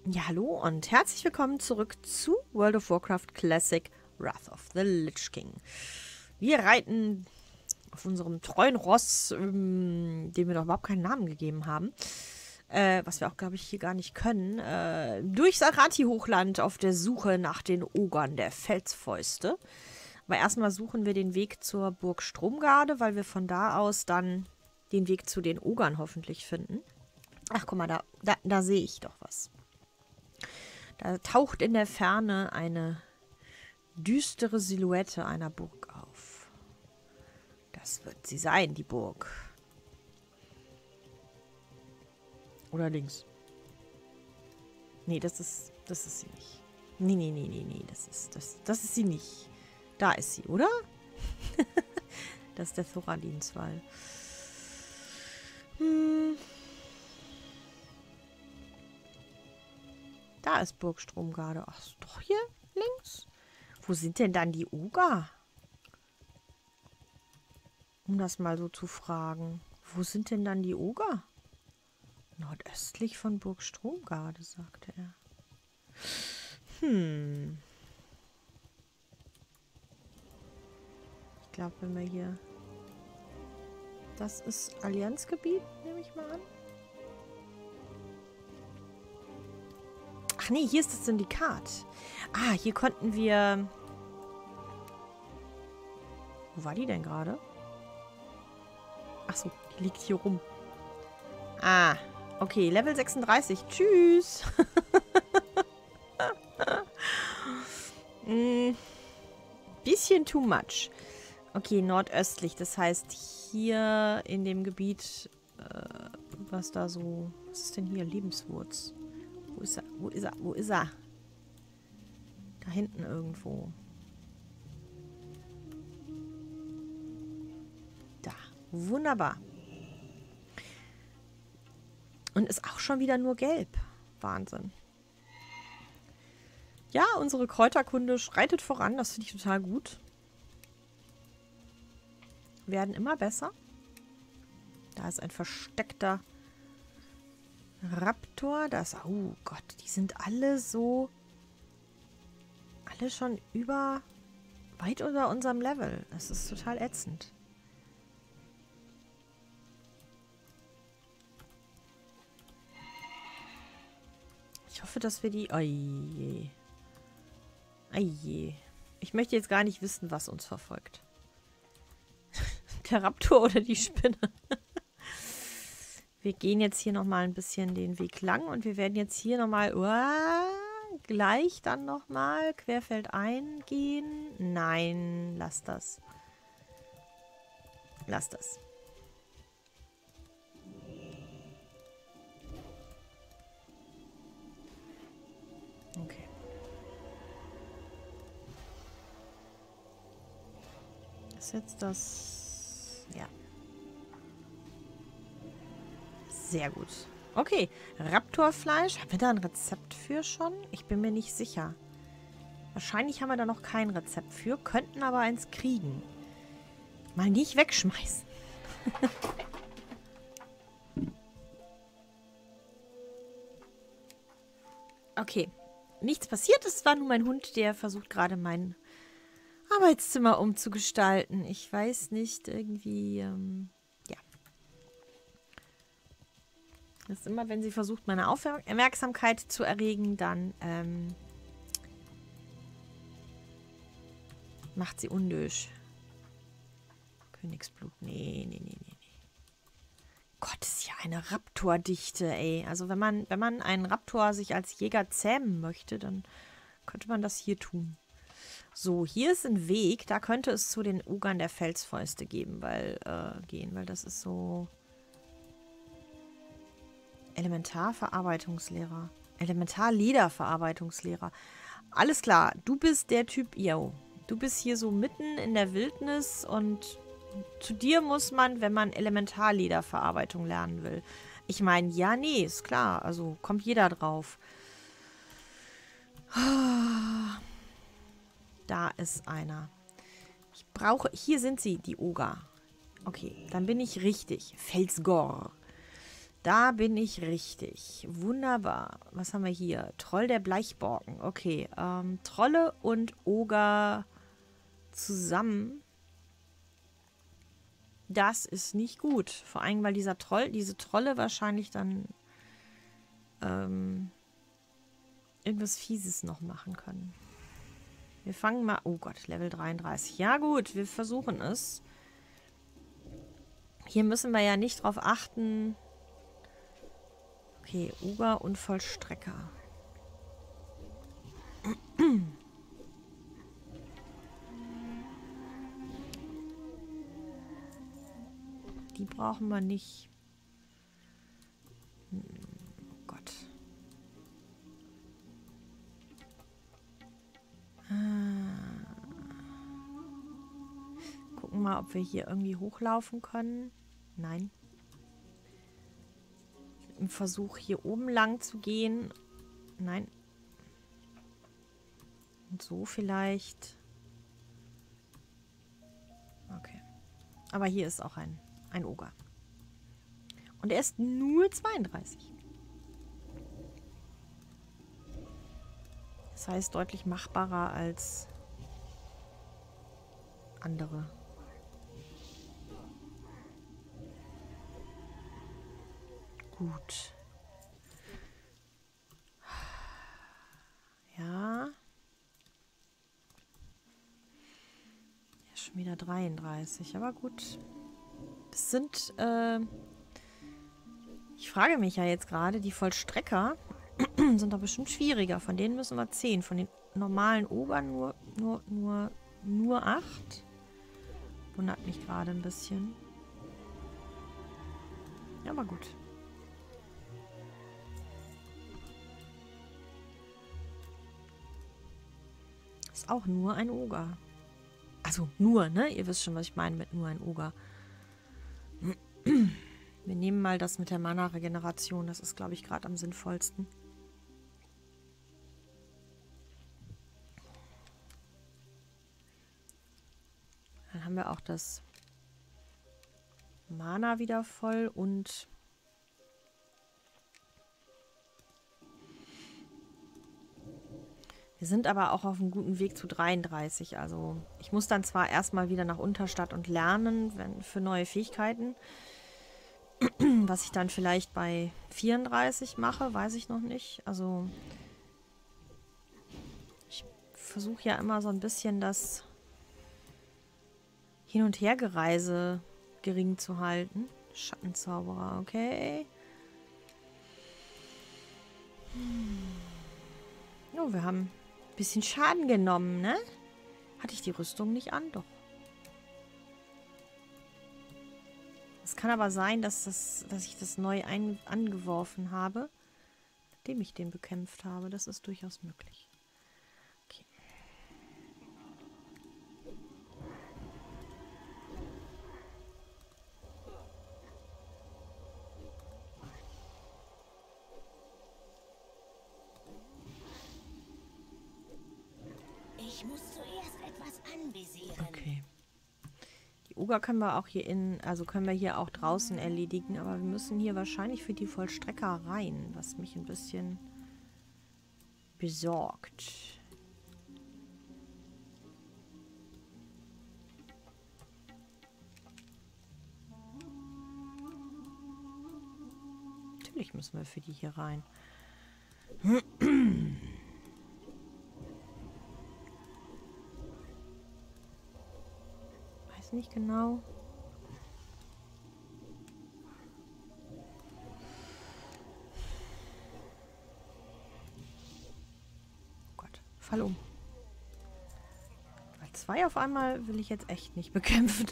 Ja, hallo und herzlich willkommen zurück zu World of Warcraft Classic Wrath of the Lich King. Wir reiten auf unserem treuen Ross, dem wir noch überhaupt keinen Namen gegeben haben, was wir auch, glaube ich, hier gar nicht können, durch Sarati-Hochland auf der Suche nach den Ogern der Felsfäuste. Aber erstmal suchen wir den Weg zur Burg Stromgarde, weil wir von da aus dann den Weg zu den Ogern hoffentlich finden. Ach, guck mal, da sehe ich doch was. Da taucht in der Ferne eine düstere Silhouette einer Burg auf. Das wird sie sein, die Burg. Oder links. Nee, das ist sie nicht. Nee, das ist sie nicht. Da ist sie, oder? Das ist der Thoradinswall. Da ist Burg Stromgarde. Ach, ist doch hier links? Wo sind denn dann die Oger? Um das mal so zu fragen. Wo sind denn dann die Oger? Nordöstlich von Burg Stromgarde, sagte er. Ich glaube, wenn wir hier... Das ist Allianzgebiet, nehme ich mal an. Ach nee, hier ist das Syndikat. Ah, hier konnten wir... Wo war die denn gerade? Ach so, die liegt hier rum. Ah, okay, Level 36. Tschüss. Bisschen too much. Okay, nordöstlich. Das heißt, hier in dem Gebiet, was da so... Was ist denn hier? Lebenswurz. Wo ist er? Wo ist er? Wo ist er? Da hinten irgendwo. Da. Wunderbar. Und ist auch schon wieder nur gelb. Wahnsinn. Ja, unsere Kräuterkunde schreitet voran. Das finde ich total gut. Werden immer besser. Da ist ein versteckter Raptor. Das. Oh Gott, die sind alle so. Alle schon weit unter unserem Level. Das ist total ätzend. Ich hoffe, dass wir die... Oje. Oje. Ich möchte jetzt gar nicht wissen, was uns verfolgt. Der Raptor oder die Spinne. Wir gehen jetzt hier nochmal ein bisschen den Weg lang und wir werden jetzt hier nochmal gleich dann nochmal querfeldein gehen. Nein, lass das. Lass das. Okay. Ist jetzt das... Ja. Sehr gut. Okay, Raptorfleisch. Haben wir da ein Rezept für schon? Ich bin mir nicht sicher. Wahrscheinlich haben wir da noch kein Rezept für, könnten aber eins kriegen. Mal nicht wegschmeißen. Okay, nichts passiert. Es war nur mein Hund, der versucht gerade mein Arbeitszimmer umzugestalten. Ich weiß nicht, irgendwie... ja. Das ist immer, wenn sie versucht, meine Aufmerksamkeit zu erregen, dann macht sie undösch. Königsblut. Nee. Gott, ist ja eine Raptordichte, ey. Also wenn man einen Raptor sich als Jäger zähmen möchte, dann könnte man das hier tun. So, hier ist ein Weg. Da könnte es zu den Ogern der Felsfäuste gehen, weil das ist so... Elementarverarbeitungslehrer. Elementarlederverarbeitungslehrer. Alles klar, du bist der Typ, yo. Du bist hier so mitten in der Wildnis und zu dir muss man, wenn man Elementarlederverarbeitung lernen will. Ich meine, ja, nee, ist klar. Also kommt jeder drauf. Da ist einer. Hier sind sie, die Oger. Okay, dann bin ich richtig. Felsgor. Da bin ich richtig. Wunderbar. Was haben wir hier? Troll der Bleichborken. Okay. Trolle und Oger zusammen. Das ist nicht gut. Vor allem, weil diese Trolle wahrscheinlich dann irgendwas Fieses noch machen können. Wir fangen mal... Oh Gott, Level 33. Ja gut, wir versuchen es. Hier müssen wir ja nicht drauf achten. Okay, Oger und Vollstrecker. Die brauchen wir nicht. Oh Gott. Gucken mal, ob wir hier irgendwie hochlaufen können. Nein. Im Versuch, hier oben lang zu gehen. Nein. Und so vielleicht. Okay. Aber hier ist auch ein Oger. Und er ist nur 32. Das heißt, deutlich machbarer als andere. Gut. Ja. Ja, schon wieder 33, aber gut. Es sind, ich frage mich ja jetzt gerade, die Vollstrecker sind doch bestimmt schwieriger. Von denen müssen wir 10. Von den normalen Ogern nur 8. Wundert mich gerade ein bisschen. Ja, aber gut. Ist auch nur ein Oger. Also nur, ne? Ihr wisst schon, was ich meine mit nur ein Oger. Wir nehmen mal das mit der Mana-Regeneration. Das ist, glaube ich, gerade am sinnvollsten. Dann haben wir auch das Mana wieder voll und wir sind aber auch auf einem guten Weg zu 33. Also ich muss dann zwar erstmal wieder nach Unterstadt und lernen für neue Fähigkeiten. Was ich dann vielleicht bei 34 mache, weiß ich noch nicht. Also ich versuche ja immer so ein bisschen das Hin- und Hergereise gering zu halten. Schattenzauberer, okay. Oh, wir haben ein bisschen Schaden genommen, ne? Hatte ich die Rüstung nicht an? Doch. Es kann aber sein, dass ich das neu angeworfen habe, nachdem ich den bekämpft habe. Das ist durchaus möglich. Okay. Ich muss zuerst etwas anvisieren. Okay. Die Oger können wir auch können wir hier auch draußen erledigen, aber wir müssen hier wahrscheinlich für die Vollstrecker rein, was mich ein bisschen besorgt. Natürlich müssen wir für die hier rein. Weiß nicht genau. Oh Gott, fall um. Weil 2 auf einmal will ich jetzt echt nicht bekämpfen.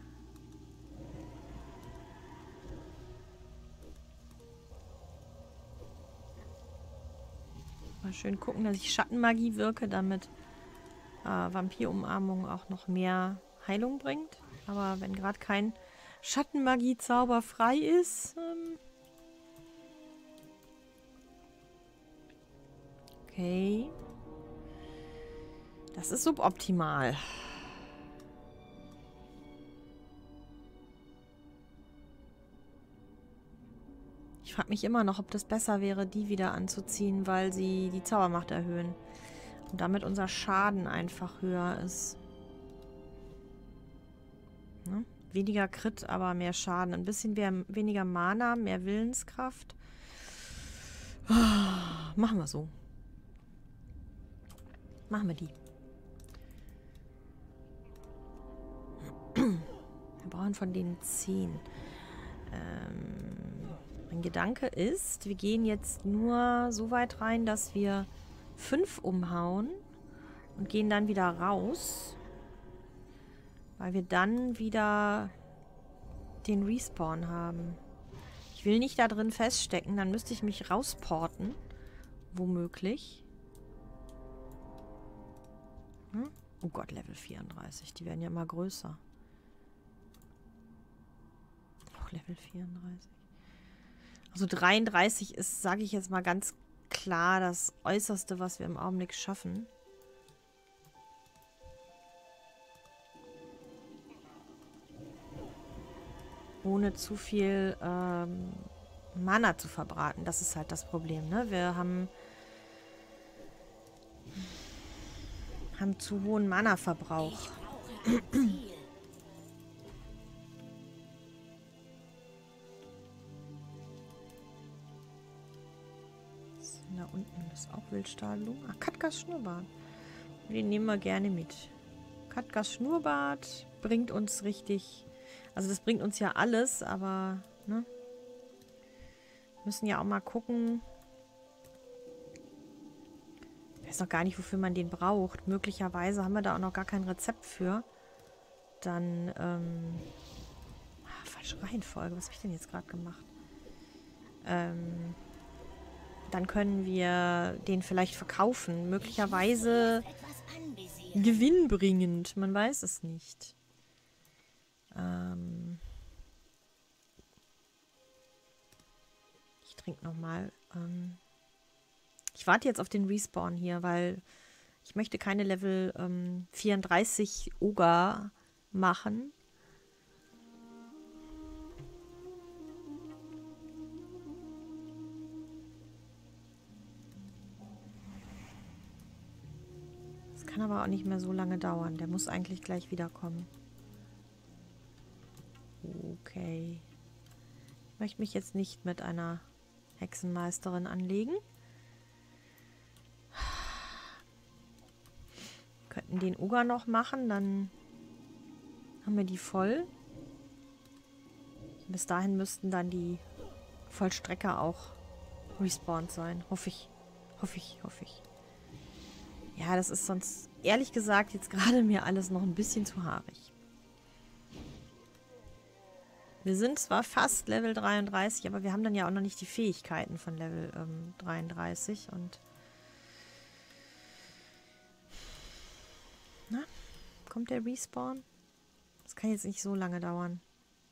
Mal schön gucken, dass ich Schattenmagie wirke, damit Vampirumarmung auch noch mehr Heilung bringt. Aber wenn gerade kein Schattenmagie-Zauber frei ist... Okay. Das ist suboptimal. Ich frage mich immer noch, ob das besser wäre, die wieder anzuziehen, weil sie die Zaubermacht erhöhen. Und damit unser Schaden einfach höher ist. Ne? Weniger Crit, aber mehr Schaden. Ein bisschen weniger Mana, mehr Willenskraft. Machen wir so. Machen wir die. Wir brauchen von denen 10. Mein Gedanke ist, wir gehen jetzt nur so weit rein, dass wir 5 umhauen und gehen dann wieder raus, weil wir dann wieder den Respawn haben. Ich will nicht da drin feststecken, dann müsste ich mich rausporten, womöglich. Hm? Oh Gott, Level 34, die werden ja immer größer. Auch Level 34. Also 33 ist, sage ich jetzt mal ganz klar, das Äußerste, was wir im Augenblick schaffen. Ohne zu viel Mana zu verbraten. Das ist halt das Problem, ne? Wir haben zu hohen Mana-Verbrauch. Da unten ist auch Wildstahlblume. Ah, Katkas Schnurrbart. Den nehmen wir gerne mit. Katkas Schnurrbart bringt uns richtig... Also das bringt uns ja alles, aber... Ne? Müssen ja auch mal gucken... Ich weiß noch gar nicht, wofür man den braucht. Möglicherweise haben wir da auch noch gar kein Rezept für. Dann... falsche Reihenfolge. Was habe ich denn jetzt gerade gemacht? Dann können wir den vielleicht verkaufen. Möglicherweise gewinnbringend. Man weiß es nicht. Ich trinke nochmal. Ich warte jetzt auf den Respawn hier, weil ich möchte keine Level 34 Oga machen. Kann aber auch nicht mehr so lange dauern. Der muss eigentlich gleich wiederkommen. Okay. Ich möchte mich jetzt nicht mit einer Hexenmeisterin anlegen. Wir könnten den Oger noch machen, dann haben wir die voll. Bis dahin müssten dann die Vollstrecker auch respawned sein. Hoffe ich. Hoffe ich, hoffe ich. Ja, das ist sonst, ehrlich gesagt, jetzt gerade mir alles noch ein bisschen zu haarig. Wir sind zwar fast Level 33, aber wir haben dann ja auch noch nicht die Fähigkeiten von Level 33 und... Na, kommt der Respawn? Das kann jetzt nicht so lange dauern.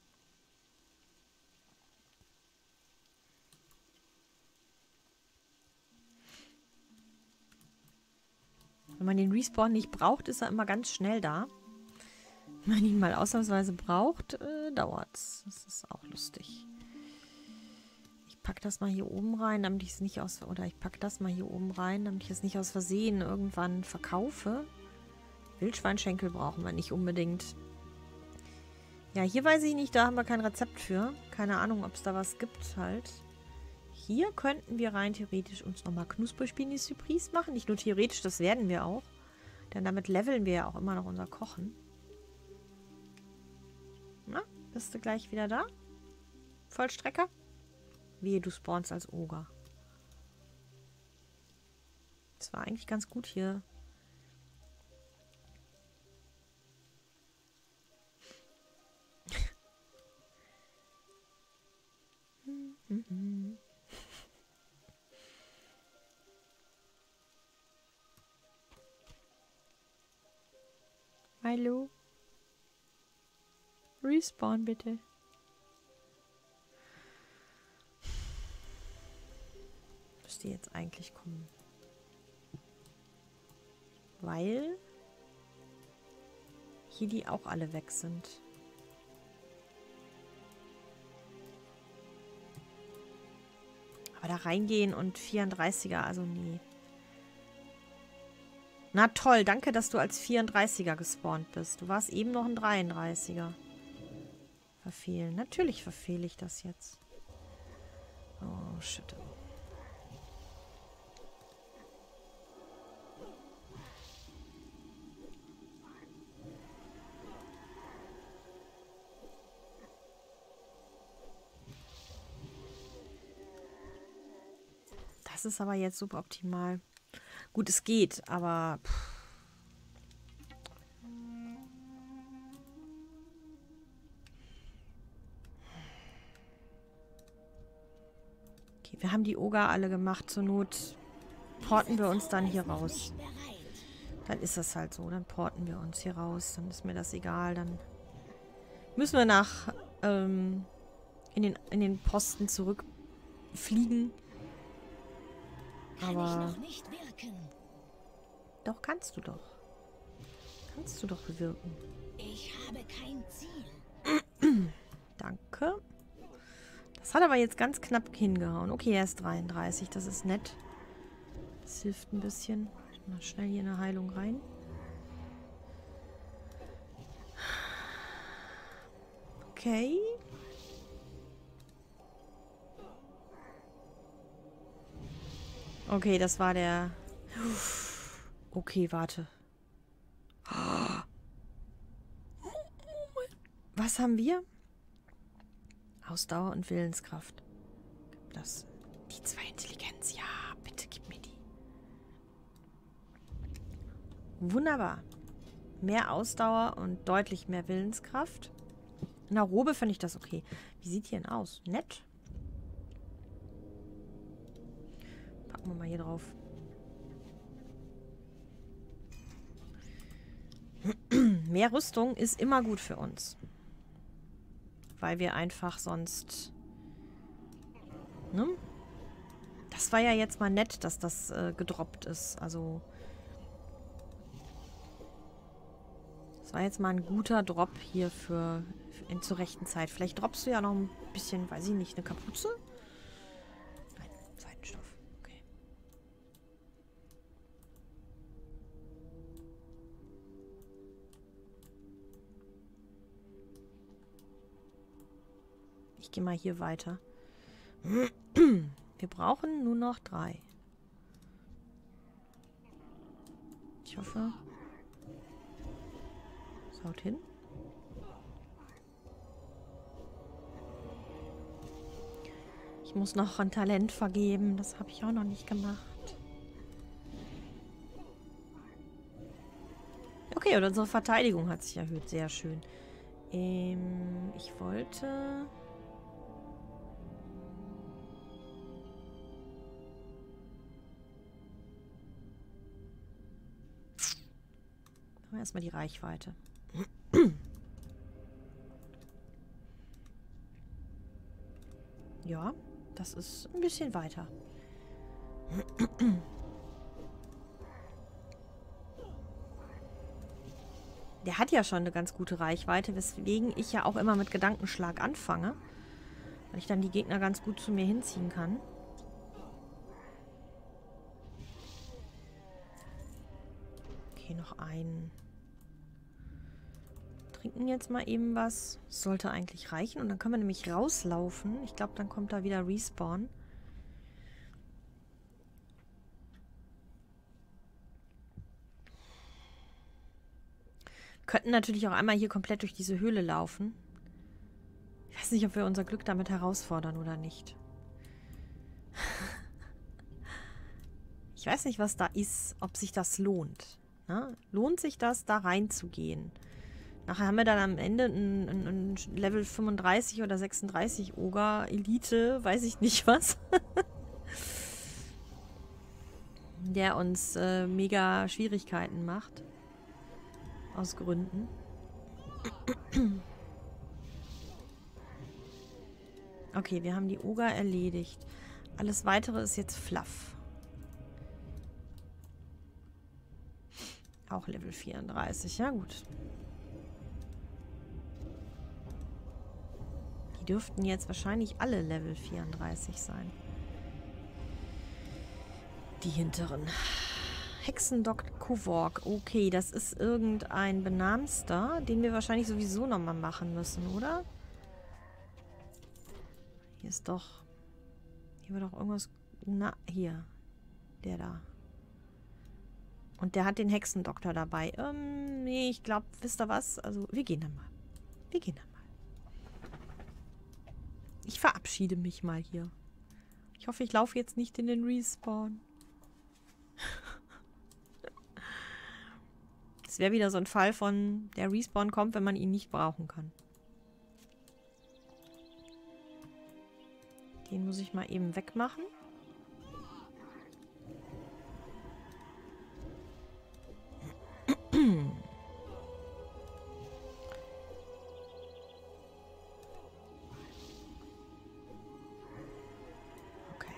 Wenn man den Respawn nicht braucht, ist er immer ganz schnell da. Wenn man ihn mal ausnahmsweise braucht, dauert es. Das ist auch lustig. Ich packe das mal hier oben rein, damit ich es nicht aus... Oder ich packe das mal hier oben rein, damit ich es nicht aus Versehen irgendwann verkaufe. Wildschweinschenkel brauchen wir nicht unbedingt. Ja, hier weiß ich nicht, da haben wir kein Rezept für. Keine Ahnung, ob es da was gibt halt. Hier könnten wir rein theoretisch uns nochmal Knusperspini Surprise machen. Nicht nur theoretisch, das werden wir auch. Denn damit leveln wir ja auch immer noch unser Kochen. Na, bist du gleich wieder da? Vollstrecker? Wehe, du spawnst als Oger. Das war eigentlich ganz gut hier. Hallo? Respawn bitte. Müsste jetzt eigentlich kommen. Weil hier die auch alle weg sind. Aber da reingehen und 34er, also nee. Na toll, danke, dass du als 34er gespawnt bist. Du warst eben noch ein 33er. Verfehlen. Natürlich verfehle ich das jetzt. Oh, shit. Das ist aber jetzt suboptimal. Gut, es geht, aber... Okay, wir haben die Oger alle gemacht. Zur Not porten wir uns dann hier raus. Dann ist das halt so. Dann porten wir uns hier raus. Dann ist mir das egal. Dann müssen wir nach in den Posten zurückfliegen. Aber doch, kannst du doch. Kannst du doch bewirken. Ich habe kein Ziel. Danke. Das hat aber jetzt ganz knapp hingehauen. Okay, er ist 33. Das ist nett. Das hilft ein bisschen. Mal schnell hier eine Heilung rein. Okay. Okay, das war der... Okay, warte. Was haben wir? Ausdauer und Willenskraft. Das. Die 2 Intelligenz. Ja, bitte gib mir die. Wunderbar. Mehr Ausdauer und deutlich mehr Willenskraft. In der Robe finde ich das okay. Wie sieht die denn aus? Nett. Packen wir mal hier drauf. Mehr Rüstung ist immer gut für uns. Weil wir einfach sonst... Ne? Das war ja jetzt mal nett, dass das gedroppt ist. Also... Das war jetzt mal ein guter Drop hier zur rechten Zeit. Vielleicht droppst du ja noch ein bisschen, weiß ich nicht, eine Kapuze? Nein, Seidenstoff. Okay. Ich gehe mal hier weiter. Wir brauchen nur noch 3. Ich hoffe... Haut hin. Ich muss noch ein Talent vergeben. Das habe ich auch noch nicht gemacht. Okay, und unsere Verteidigung hat sich erhöht. Sehr schön. Ich wollte... Erstmal die Reichweite. Ja, das ist ein bisschen weiter. Der hat ja schon eine ganz gute Reichweite, weswegen ich ja auch immer mit Gedankenschlag anfange. Weil ich dann die Gegner ganz gut zu mir hinziehen kann. Okay, noch einen. Trinken jetzt mal eben was. Sollte eigentlich reichen. Und dann können wir nämlich rauslaufen. Ich glaube, dann kommt da wieder Respawn. Könnten natürlich auch einmal hier komplett durch diese Höhle laufen. Ich weiß nicht, ob wir unser Glück damit herausfordern oder nicht. Ich weiß nicht, was da ist, ob sich das lohnt. Na? Lohnt sich das, da reinzugehen? Nachher haben wir dann am Ende ein Level 35 oder 36 Ogre, Elite, weiß ich nicht was. Der uns mega Schwierigkeiten macht. Aus Gründen. Okay, wir haben die Ogre erledigt. Alles Weitere ist jetzt Fluff. Auch Level 34, ja gut. Die dürften jetzt wahrscheinlich alle Level 34 sein. Die hinteren. Hexendokt Kuvork. Okay, das ist irgendein Benamster, den wir wahrscheinlich sowieso nochmal machen müssen, oder? Hier ist doch... Hier war doch irgendwas... Na, hier. Der da. Und der hat den Hexendoktor dabei. Nee, ich glaube, wisst ihr was? Also, wir gehen dann mal. Wir gehen dann mal. Ich verabschiede mich mal hier. Ich hoffe, ich laufe jetzt nicht in den Respawn. Das wäre wieder so ein Fall von, der Respawn kommt, wenn man ihn nicht brauchen kann. Den muss ich mal eben wegmachen. Okay.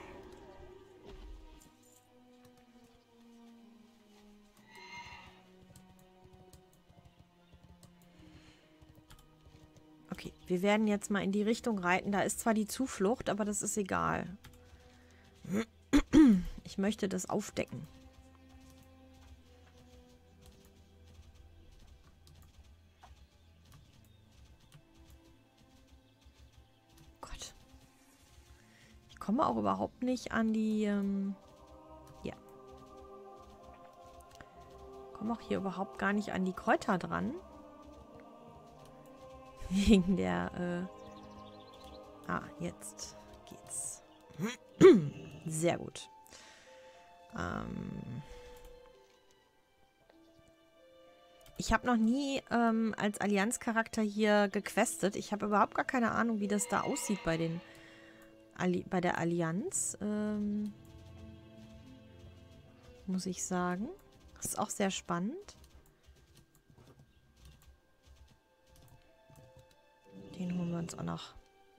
Okay, wir werden jetzt mal in die Richtung reiten. Da ist zwar die Zuflucht, aber das ist egal. Ich möchte das aufdecken. Gott. Ich komme auch überhaupt nicht an die... ja. Ich komme auch hier überhaupt gar nicht an die Kräuter dran. Wegen der, jetzt geht's. Sehr gut. Ich habe noch nie als Allianzcharakter hier gequestet. Ich habe überhaupt gar keine Ahnung, wie das da aussieht bei den bei der Allianz. Muss ich sagen. Das ist auch sehr spannend. Den holen wir uns auch noch.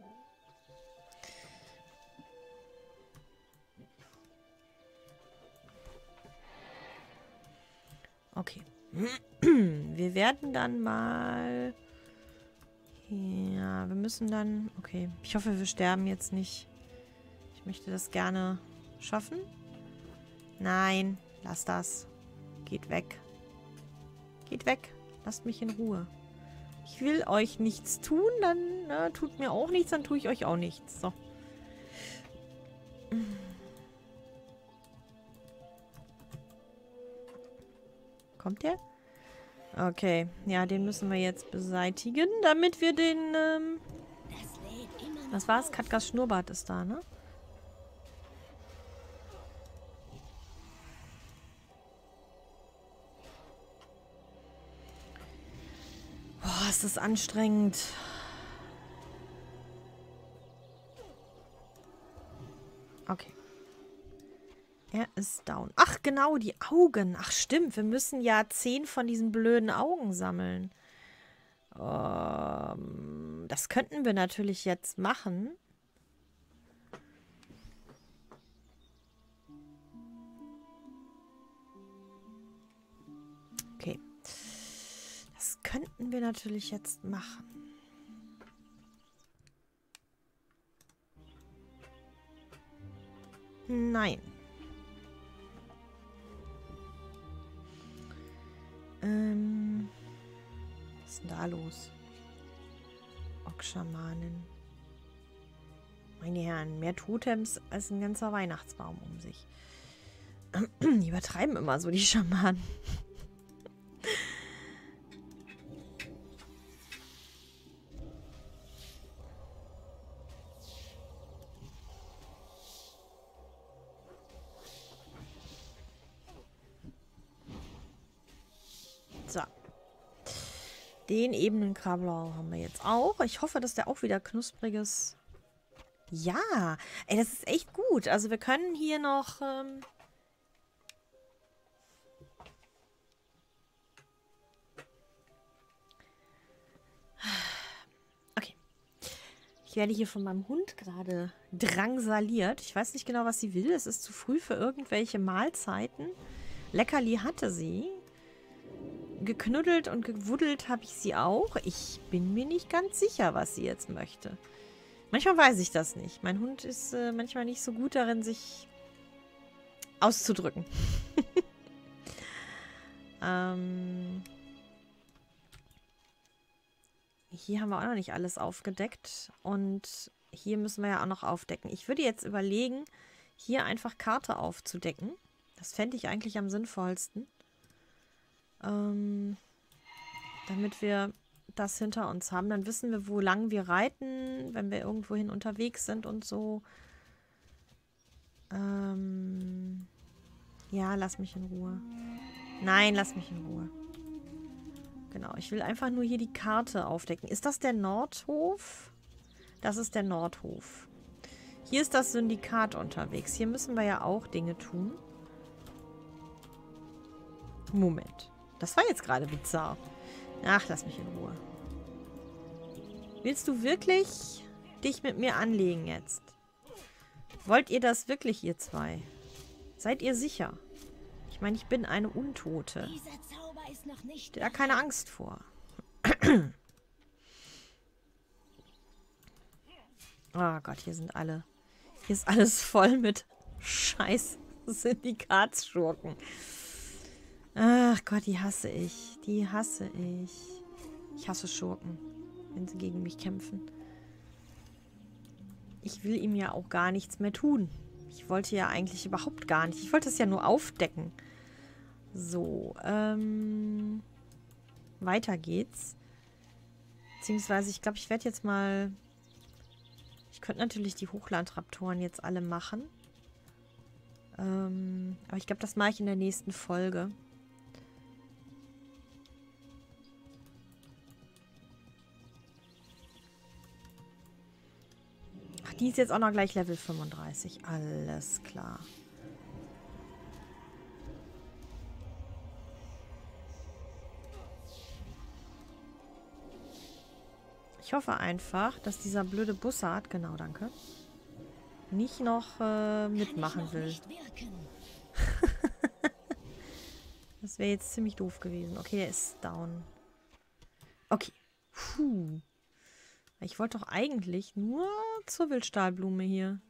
Okay. Wir werden dann mal... Ja, wir müssen dann... Okay. Ich hoffe, wir sterben jetzt nicht. Ich möchte das gerne schaffen. Nein, lass das. Geht weg. Geht weg. Lasst mich in Ruhe. Ich will euch nichts tun, dann tut mir auch nichts, dann tue ich euch auch nichts. So. Kommt der? Okay. Ja, den müssen wir jetzt beseitigen, damit wir den, was war's? Katkas Schnurrbart ist da, ne? Boah, ist das anstrengend. Okay. Er ist down. Ach, genau, die Augen. Ach, stimmt. Wir müssen ja 10 von diesen blöden Augen sammeln. Das könnten wir natürlich jetzt machen. Okay. Das könnten wir natürlich jetzt machen. Nein. Was ist denn da los? Orkschamanen. Meine Herren, mehr Totems als ein ganzer Weihnachtsbaum um sich. Die übertreiben immer so, die Schamanen. So. Den Ebenenkrabbler haben wir jetzt auch. Ich hoffe, dass der auch wieder knuspriges... Ja, ey, das ist echt gut. Also wir können hier noch... Okay. Ich werde hier von meinem Hund gerade drangsaliert. Ich weiß nicht genau, was sie will. Es ist zu früh für irgendwelche Mahlzeiten. Leckerli hatte sie. Geknuddelt und gewuddelt habe ich sie auch. Ich bin mir nicht ganz sicher, was sie jetzt möchte. Manchmal weiß ich das nicht. Mein Hund ist manchmal nicht so gut darin, sich auszudrücken. Hier haben wir auch noch nicht alles aufgedeckt. Und hier müssen wir ja auch noch aufdecken. Ich würde jetzt überlegen, hier einfach Karte aufzudecken. Das fände ich eigentlich am sinnvollsten. Damit wir das hinter uns haben. Dann wissen wir, wo lang wir reiten, wenn wir irgendwohin unterwegs sind und so. Ja, lass mich in Ruhe. Nein, lass mich in Ruhe. Genau, ich will einfach nur hier die Karte aufdecken. Ist das der Nordhof? Das ist der Nordhof. Hier ist das Syndikat unterwegs. Hier müssen wir ja auch Dinge tun. Moment. Das war jetzt gerade bizarr. Ach, lass mich in Ruhe. Willst du wirklich dich mit mir anlegen jetzt? Wollt ihr das wirklich, ihr zwei? Seid ihr sicher? Ich meine, ich bin eine Untote. Dieser Zauber ist noch nicht. Da keine Angst vor. Oh Gott, hier sind alle. Hier ist alles voll mit scheiß Syndikatsschurken. Ach Gott, die hasse ich. Die hasse ich. Ich hasse Schurken, wenn sie gegen mich kämpfen. Ich will ihm ja auch gar nichts mehr tun. Ich wollte ja eigentlich überhaupt gar nicht. Ich wollte es ja nur aufdecken. So, weiter geht's. Beziehungsweise, ich glaube, ich werde jetzt mal... Ich könnte natürlich die Hochlandraptoren jetzt alle machen. Aber ich glaube, das mache ich in der nächsten Folge. Ach, die ist jetzt auch noch gleich Level 35. Alles klar. Ich hoffe einfach, dass dieser blöde Bussard, genau, danke, nicht noch mitmachen will. Das wäre jetzt ziemlich doof gewesen. Okay, der ist down. Okay. Puh. Ich wollte doch eigentlich nur zur Wildstahlblume hier.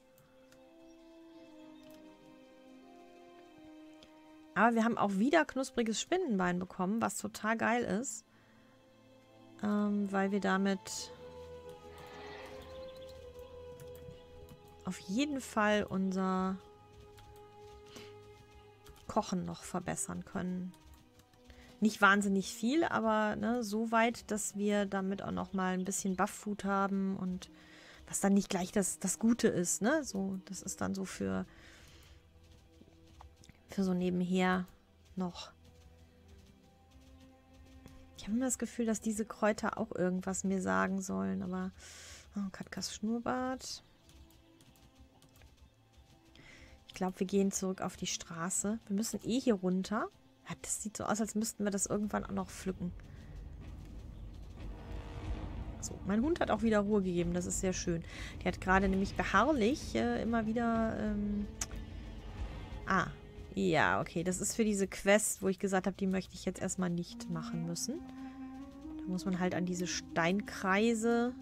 Aber wir haben auch wieder knuspriges Spinnenbein bekommen, was total geil ist. Weil wir damit auf jeden Fall unser Kochen noch verbessern können. Nicht wahnsinnig viel, aber ne, so weit, dass wir damit auch noch mal ein bisschen Buff-Food haben und was dann nicht gleich das Gute ist. Ne? So, das ist dann so für so nebenher noch. Ich habe immer das Gefühl, dass diese Kräuter auch irgendwas mir sagen sollen, aber Katkas Schnurrbart. Ich glaube, wir gehen zurück auf die Straße. Wir müssen eh hier runter. Ja, das sieht so aus, als müssten wir das irgendwann auch noch pflücken. So, mein Hund hat auch wieder Ruhe gegeben. Das ist sehr schön. Die hat gerade nämlich beharrlich immer wieder... ja, okay. Das ist für diese Quest, wo ich gesagt habe, die möchte ich jetzt erstmal nicht machen müssen. Da muss man halt an diese Steinkreise.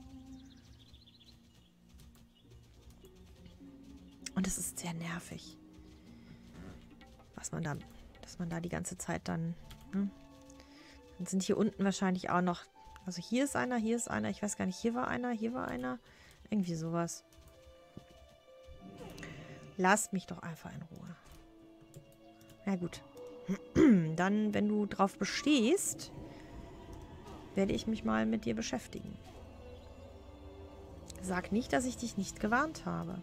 Und es ist sehr nervig. Dass man da die ganze Zeit dann... Dann sind hier unten wahrscheinlich auch noch... Also hier ist einer, hier ist einer. Ich weiß gar nicht, hier war einer, hier war einer. Irgendwie sowas. Lasst mich doch einfach in Ruhe. Na gut. Dann, wenn du drauf bestehst, werde ich mich mal mit dir beschäftigen. Sag nicht, dass ich dich nicht gewarnt habe.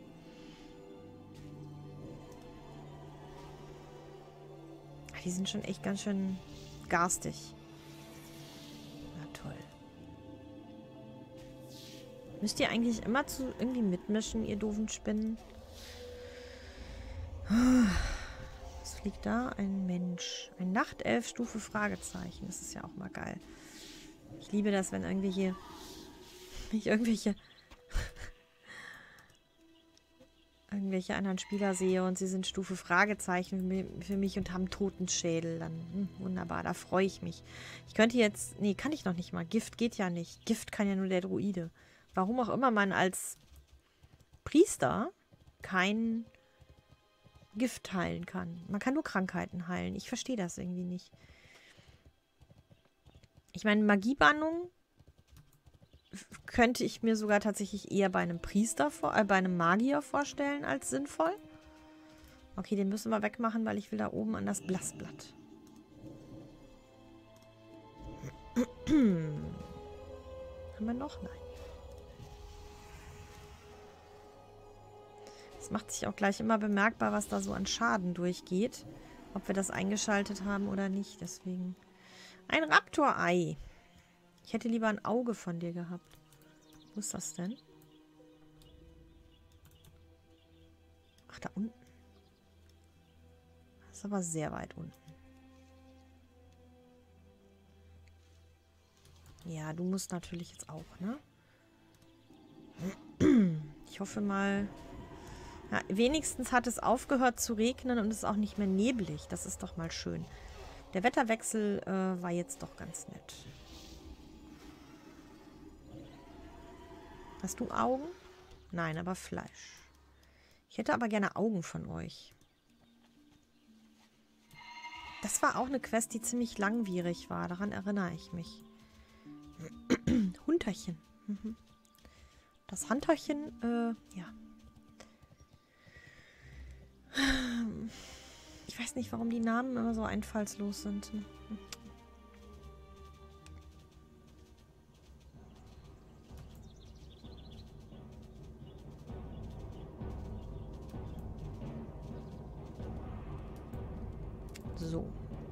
Die sind schon echt ganz schön garstig. Na toll. Müsst ihr eigentlich immer irgendwie mitmischen, ihr doofen Spinnen? Was fliegt da? Ein Mensch. Ein Nachtelf, Stufe Fragezeichen. Das ist ja auch mal geil. Ich liebe das, wenn irgendwelche anderen Spieler sehe und sie sind Stufe Fragezeichen für mich und haben Totenschädel. Dann wunderbar, da freue ich mich. Ich könnte jetzt... Nee, kann ich noch nicht mal. Gift geht ja nicht. Gift kann ja nur der Druide. Warum auch immer man als Priester kein Gift heilen kann. Man kann nur Krankheiten heilen. Ich verstehe das irgendwie nicht. Ich meine, Magiebannung könnte ich mir sogar tatsächlich eher bei einem Priester, bei einem Magier vorstellen als sinnvoll. Okay, den müssen wir wegmachen, weil ich will da oben an das Blassblatt. Haben wir noch? Nein. Es macht sich auch gleich immer bemerkbar, was da so an Schaden durchgeht. Ob wir das eingeschaltet haben oder nicht. Deswegen. Ein Raptorei. Ich hätte lieber ein Auge von dir gehabt. Wo ist das denn? Ach, da unten. Das ist aber sehr weit unten. Ja, du musst natürlich jetzt auch, ne? Ich hoffe mal... Ja, wenigstens hat es aufgehört zu regnen und es ist auch nicht mehr neblig. Das ist doch mal schön. Der Wetterwechsel war jetzt doch ganz nett. Hast du Augen? Nein, aber Fleisch. Ich hätte aber gerne Augen von euch. Das war auch eine Quest, die ziemlich langwierig war. Daran erinnere ich mich. Hunterchen. Mhm. Das Hunterchen, ja. Ich weiß nicht, warum die Namen immer so einfallslos sind. So.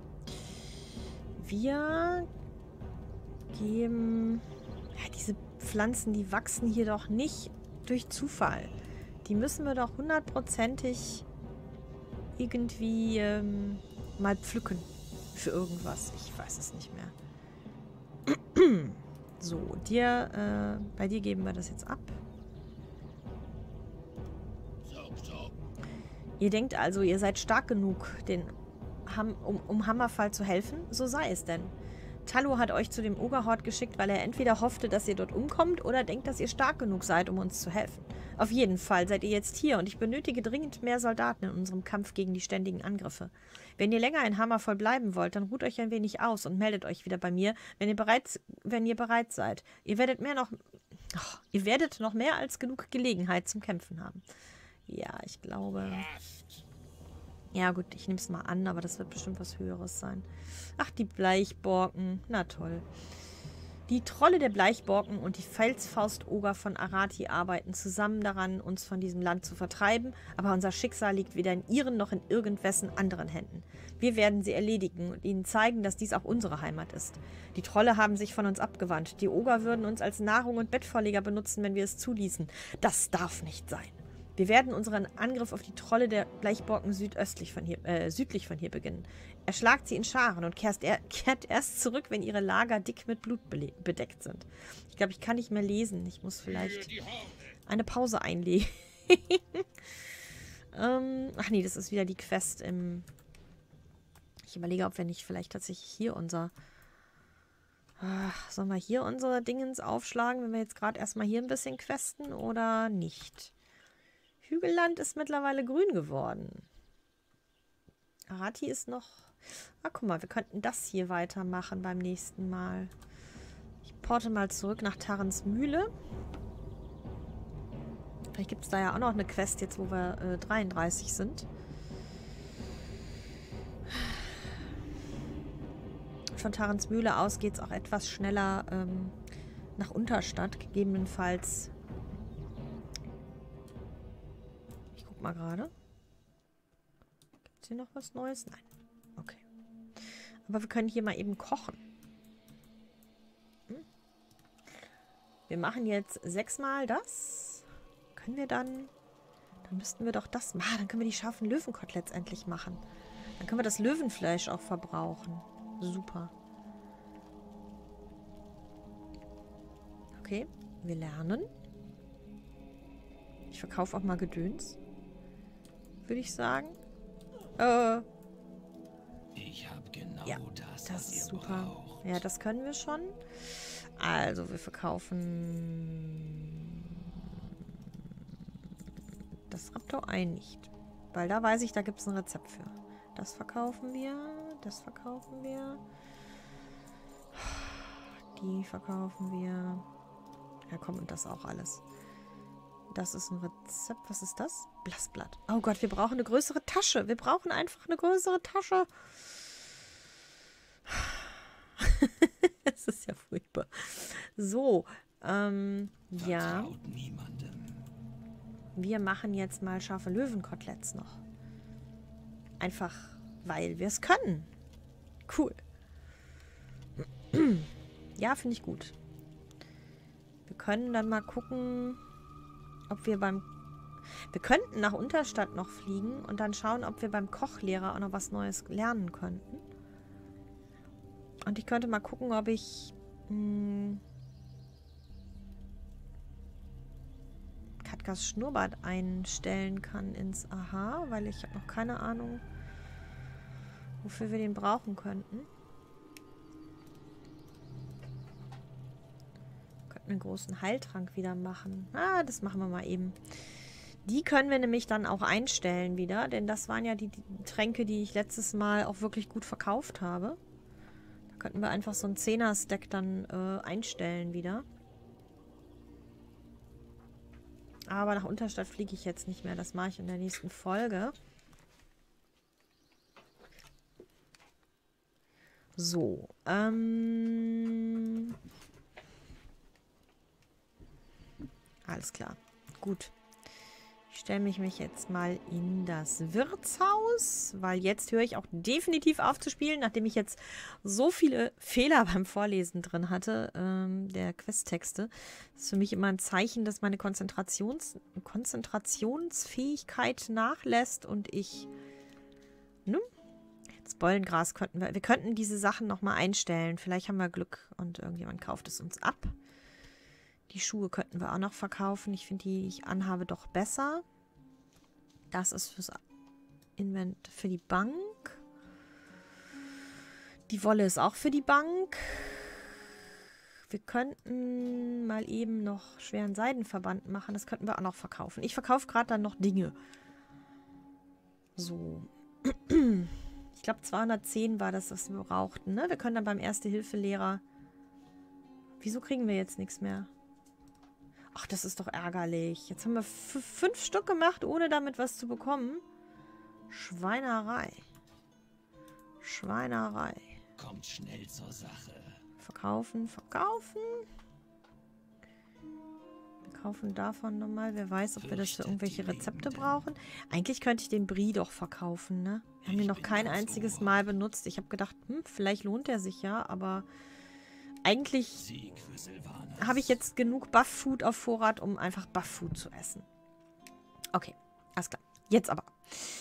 Wir geben... Ja, diese Pflanzen, die wachsen hier doch nicht durch Zufall. Die müssen wir doch hundertprozentig irgendwie mal pflücken für irgendwas. Ich weiß es nicht mehr. So, bei dir geben wir das jetzt ab. Ihr denkt also, ihr seid stark genug, um Hammerfall zu helfen? So sei es denn. Tallo hat euch zu dem Ogerhort geschickt, weil er entweder hoffte, dass ihr dort umkommt, oder denkt, dass ihr stark genug seid, um uns zu helfen. Auf jeden Fall seid ihr jetzt hier und ich benötige dringend mehr Soldaten in unserem Kampf gegen die ständigen Angriffe. Wenn ihr länger in Hammerfall bleiben wollt, dann ruht euch ein wenig aus und meldet euch wieder bei mir, wenn ihr bereit seid. Ihr werdet noch mehr als genug Gelegenheit zum Kämpfen haben. Ja, ich glaube... Ja gut, ich nehme es mal an, aber das wird bestimmt was Höheres sein. Ach, die Bleichborken. Na toll. Die Trolle der Bleichborken und die Felsfaust-Oger von Arati arbeiten zusammen daran, uns von diesem Land zu vertreiben, aber unser Schicksal liegt weder in ihren noch in irgendwessen anderen Händen. Wir werden sie erledigen und ihnen zeigen, dass dies auch unsere Heimat ist. Die Trolle haben sich von uns abgewandt. Die Oger würden uns als Nahrung und Bettvorleger benutzen, wenn wir es zuließen. Das darf nicht sein. Wir werden unseren Angriff auf die Trolle der Bleichborken südlich von hier beginnen. Erschlagt sie in Scharen und kehrt erst zurück, wenn ihre Lager dick mit Blut bedeckt sind. Ich glaube, ich kann nicht mehr lesen. Ich muss vielleicht eine Pause einlegen. Ach nee, das ist wieder die Quest im... Ich überlege, ob wir nicht vielleicht tatsächlich hier sollen wir hier unsere Dingens aufschlagen, wenn wir jetzt gerade erstmal hier ein bisschen questen oder nicht? Hügelland ist mittlerweile grün geworden. Arati ist noch... Ah, guck mal, wir könnten das hier weitermachen beim nächsten Mal. Ich porte mal zurück nach Tarrens Mühle. Vielleicht gibt es da ja auch noch eine Quest, jetzt wo wir 33 sind. Von Tarrens Mühle aus geht es auch etwas schneller nach Unterstadt, gegebenenfalls... Mal gerade. Gibt es hier noch was Neues? Nein. Okay. Aber wir können hier mal eben kochen. Wir machen jetzt 6-mal das. Können wir dann... Dann müssten wir doch das machen. Dann können wir die scharfen Löwenkoteletts endlich machen. Dann können wir das Löwenfleisch auch verbrauchen. Super. Okay. Wir lernen. Ich verkaufe auch mal Gedöns. Würde ich sagen. Ich habe genau ja, das ist ihr super. braucht. Ja, das können wir schon. Also, wir verkaufen das Raptorei nicht. Weil da weiß ich, da gibt es ein Rezept für. Das verkaufen wir. Das verkaufen wir. Die verkaufen wir. Ja, komm, und das auch alles. Das ist ein Rezept. Was ist das? Blassblatt. Oh Gott, wir brauchen eine größere Tasche. Wir brauchen einfach eine größere Tasche. Das ist ja furchtbar. So, ja. Vertraut niemandem. Wir machen jetzt mal scharfe Löwenkoteletts noch. Einfach, weil wir es können. Cool. Ja, finde ich gut. Wir können dann mal gucken, ob wir beim... Wir könnten nach Unterstadt noch fliegen und dann schauen, ob wir beim Kochlehrer auch noch was Neues lernen könnten. Und ich könnte mal gucken, ob ich... Katkas Schnurrbart einstellen kann ins Aha, weil ich habe noch keine Ahnung, wofür wir den brauchen könnten. Könnten einen großen Heiltrank wieder machen. Ah, das machen wir mal eben. Die können wir nämlich dann auch einstellen wieder, denn das waren ja die Tränke, die ich letztes Mal auch wirklich gut verkauft habe. Da könnten wir einfach so einen 10er-Stack dann einstellen wieder. Aber nach Unterstadt fliege ich jetzt nicht mehr. Das mache ich in der nächsten Folge. So. Alles klar. Gut. Ich stelle mich jetzt mal in das Wirtshaus, weil jetzt höre ich auch definitiv auf zu spielen, nachdem ich jetzt so viele Fehler beim Vorlesen drin hatte, der Questtexte. Das ist für mich immer ein Zeichen, dass meine Konzentrationsfähigkeit nachlässt und ich... Ne? Das Bollengras könnten wir könnten diese Sachen nochmal einstellen. Vielleicht haben wir Glück und irgendjemand kauft es uns ab. Die Schuhe könnten wir auch noch verkaufen. Ich finde die, die ich anhabe, doch besser. Das ist fürs Invent für die Bank. Die Wolle ist auch für die Bank. Wir könnten mal eben noch schweren Seidenverband machen. Das könnten wir auch noch verkaufen. Ich verkaufe gerade dann noch Dinge. So. Ich glaube 210 war das, was wir brauchten. Ne? Wir können dann beim Erste-Hilfe-Lehrer... Wieso kriegen wir jetzt nichts mehr? Ach, das ist doch ärgerlich. Jetzt haben wir 5 Stück gemacht, ohne damit was zu bekommen. Schweinerei. Schweinerei. Kommt schnell zur Sache. Verkaufen, verkaufen. Wir kaufen davon nochmal. Wer weiß, ob wir das für irgendwelche Rezepte brauchen. Eigentlich könnte ich den Brie doch verkaufen, ne? Wir haben ihn noch kein einziges Mal benutzt. Ich habe gedacht, vielleicht lohnt er sich ja, aber... Eigentlich habe ich jetzt genug Buff-Food auf Vorrat, um einfach Buff-Food zu essen. Okay, alles klar. Jetzt aber.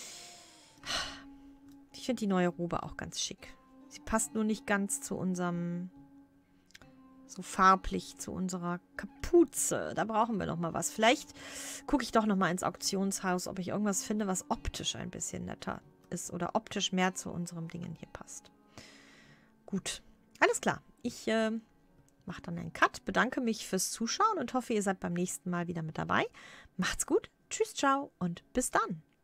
Ich finde die neue Robe auch ganz schick. Sie passt nur nicht ganz zu unserem... So farblich zu unserer Kapuze. Da brauchen wir noch mal was. Vielleicht gucke ich doch noch mal ins Auktionshaus, ob ich irgendwas finde, was optisch ein bisschen netter ist. Oder optisch mehr zu unserem Dingen hier passt. Gut. Alles klar. Ich mache dann einen Cut, bedanke mich fürs Zuschauen und hoffe, ihr seid beim nächsten Mal wieder mit dabei. Macht's gut, tschüss, ciao und bis dann.